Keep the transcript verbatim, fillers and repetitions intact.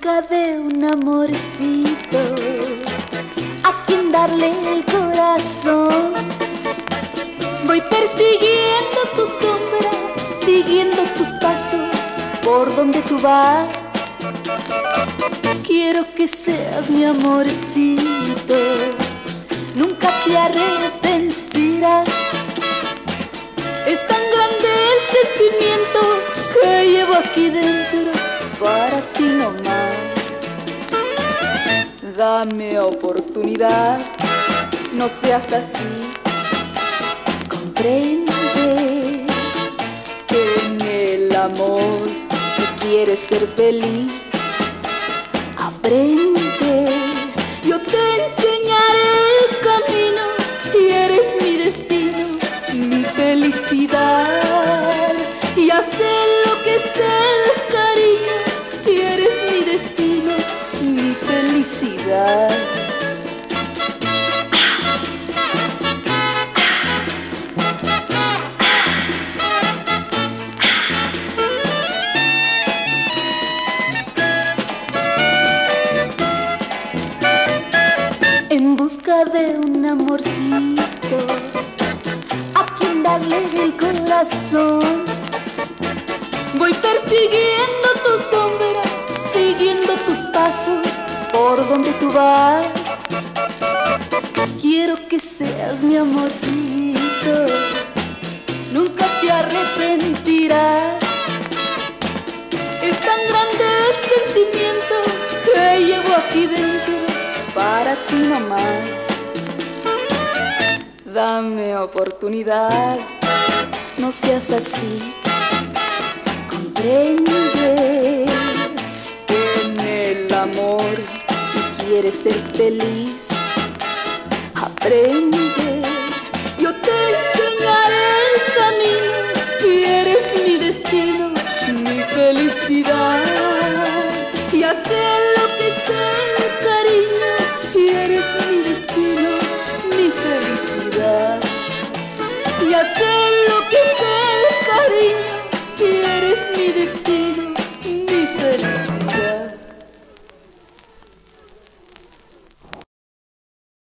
busca de un amorcito a quien darle el corazón. Voy persiguiendo tu sombra, siguiendo tus pasos por donde tú vas. Quiero que seas mi amorcito, nunca te arrepentirás. Es tan grande el sentimiento que llevo aquí dentro para ti nomás. Dame oportunidad, no seas así. Comprende que en el amor, si quieres ser feliz, aprende. Yo te enseñaré el camino y eres mi destino, mi felicidad. Y hacer lo que sé el cariño y eres mi destino, mi felicidad. En busca de un amorcito a quien darle el corazón. Voy persiguiendo tu sombra, siguiendo tus pasos por donde tú vas. Quiero que seas mi amorcito, nunca te arrepentirás. Es tan grande el sentimiento que llevo aquí dentro para ti nomás. Dame oportunidad, no seas así. Comprende que en el amor, si quieres ser feliz, aprende. Yo te enseñaré el camino y eres mi destino, mi felicidad. Y hacer lo que sé, cariño, y eres mi destino, mi felicidad. Y hacer